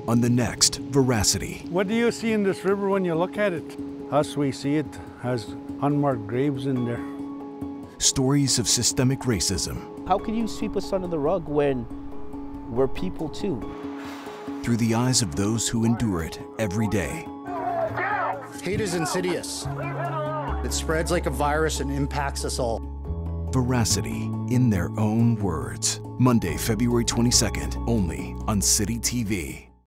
on the next VeraCity. What do you see in this river when you look at it? Us, we see it has unmarked graves in there. Stories of systemic racism. How can you sweep us under the rug when we're people too? Through the eyes of those who endure it every day. Hate is insidious. It spreads like a virus and impacts us all. VeraCity, in their own words. Monday, February 22nd, only on City TV.